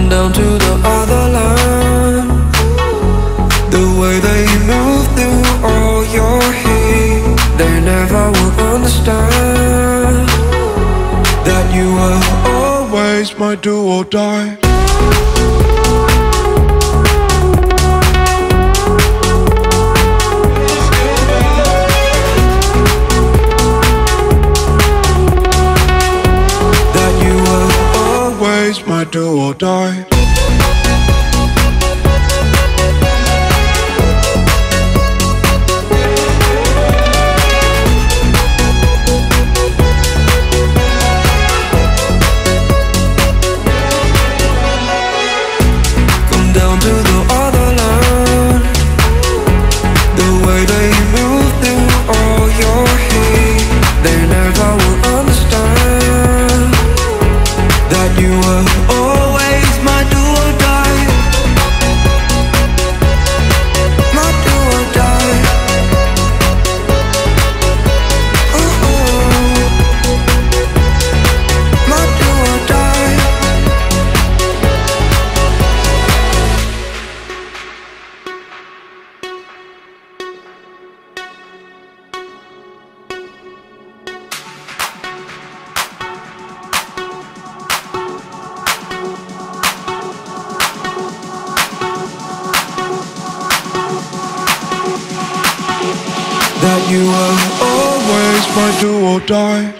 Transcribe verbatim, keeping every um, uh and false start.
Come down to the other line. The way they move through all your hate, they never will understand that you were always my do or die. That you were always my do or die. That you were always my do or die.